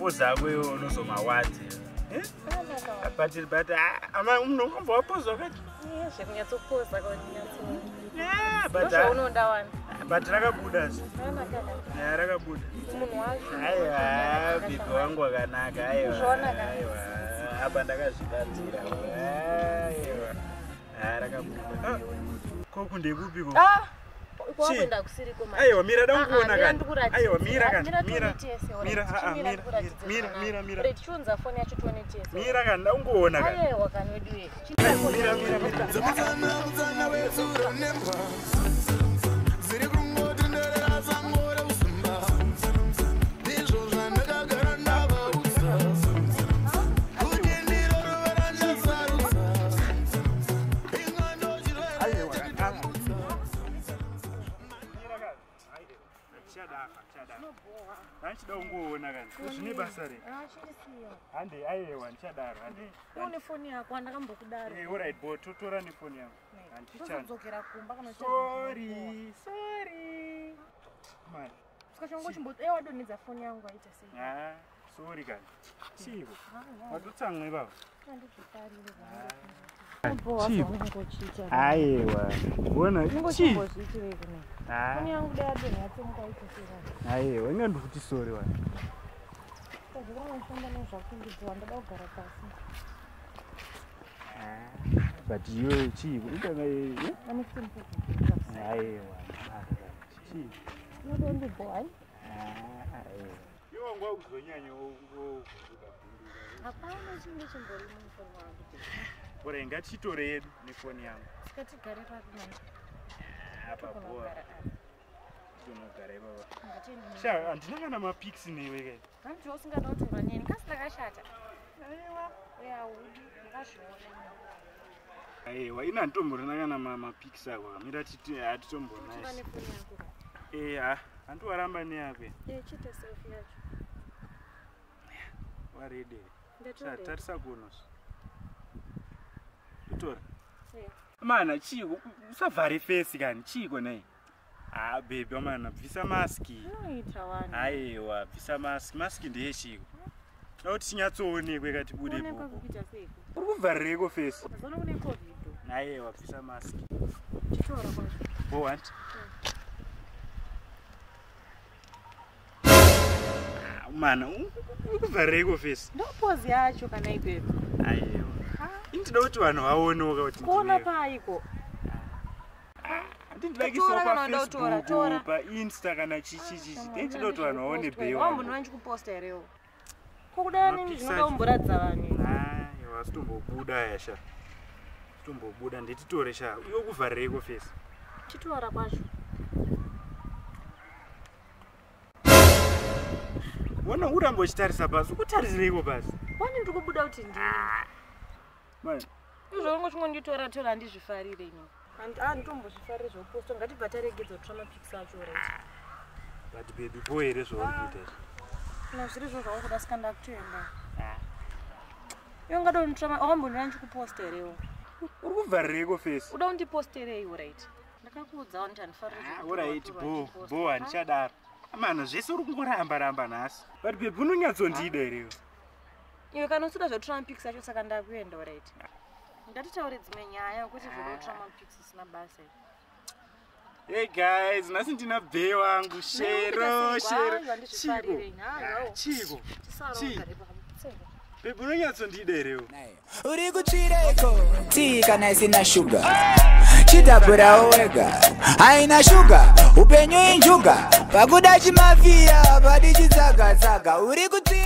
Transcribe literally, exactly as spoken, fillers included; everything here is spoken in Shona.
poza wewe unozomawati. Eh? But but ama unomva wapoza wakati? Yeah, shekunyatsopoza kwa nyatso. Yeah, but unoda wani. But rakabuda. Yeah, rakabuda. Munhu wacho. Aiwa, bibi wangu wakanaka. Aiwa. Aiwa. Apa ndakazvibatira. Aiwa. Ah, rakabuda. Koku ndekupiko? Ah. Kwapenda kusiriko manje. Aiwa, mira danguona kani. Aiwa, mira kani. Mira. Mira, ah, mira. Mira, mira, mira. Rechunza phone yacho tuone tese. Mira kani, danguona kani. Aiwa kani weduwe. Mira, mira, mira. Zamana mzana wezura Nema. Ziri kumoti ndera zangora usumba. Dijo zvanaka gara nava usa. Kudindiro rovaranja sarusa. Ingando chiro Aiwa, kani. Mira kani. Aide. Chadaka, chadaka. Anchida ungoona kani. Zvine basa re. Ah, chirisiyo. Hande aiwa nchadaro. Hande. Une phone yako andakambokudaro. Eh, all right, bo totora ni phone yangu. Andichana. Ndozokera kumba kana Sorry, sorry. Man. Sikachongo chimbo eh wadonedza phone yangu aita sei. Ah, sorry kani. Chiko. Watotsange baba. Andikufarire Chico. Aiwa. Bona chi. Ah. Phone yangu dado nyatsonga aita sei. Aiwa, ingandukuti sorry wani. But you chief, you don't know. I'm Aiwa. Chief. You don't do boy. Ah, you won't go to Yanyo. Hapana chinge chimbori mufoni wangu. Bora ngatitoree ni phone yangu. Skatigare papi. Apa boa. Tunogare baba. Sha, andina kana ma pics newe ke. Kanti usinganotora nyeni kasina kashata. Aiwa. Ya udi ngashona. Aiwa, ina ntombo kana ma pics ako kamira titi atitombona. Chivane phone yangu. Eh, ah, antu waramba ne ape. Eh, chite selfie yacho. Warede. Ndatore. Tarisa kunos. Utora. Eh. Mana chiko usavhare face kani chiko nei. Ah baby mana bvisa mask. Noita wani. Aiwa bvisa mask. Mask ndiye chiko. Nauti chinyatsoonekwe kati bude Oneka boko. kupita sei. Uri kuvharire face. Mazona kune covid. Aiwa bvisa mask. Chitora kwacho. Bo what? Mana ukuvharire face. Ndo pose yacho kana ipepo. Aiwa. Indida kuti vanhu vaonoka kuti kuona paiko. Ndinodaki sopa Facebook pa Insta kana chichichi. Ndinodaki kuti vanhu vaone bewa. Wambona wanchi kuposta ereo. Kokudani ndinoda umboradza vanhu. Ah, yawa sitombobuda yasha. Sitombobuda ndititore sha. Uyo kuvharire face. Chitora kwacho. Wana urambo chitarisa basi. Ukutarisireko basi. Wani ndikubuda kuti ndini. Man. Izvongo chimwe nditora tora ndizvifarire ino. And ah ndombozvifarire zvoposta ngatibva taregedza kutsva mapics acho right. But baby boy ere zvokuita. Na zviri zvo zvakuda skanda kutoenda. Ah. Yonga do ntsva awambonera nchikuposta ereo. Uri kuvharireko face. Uda undiposterei right. Ndakakuudza kuti andifarire. Ah, right bo. Bo andichadaro. Mana zvese uri kungoramba ramba nhasi. But baby unonyatsondida ereo. Iwe kana usida zvotora mapics acho saka ndakuenda right. Ndatitaure dzimwe nyaya kuti zvokutora mapics isina basa. Hey guys, nasi ndina bhe wangu shero shero. Chiko. Chiko. Baby unonyatsondida ereo. Uri kuchireko tika na isina sugar. Chitapura wega haina sugar. Upenyu injuga pakuda chimafia padi chitsaga tsaga. Uri kuti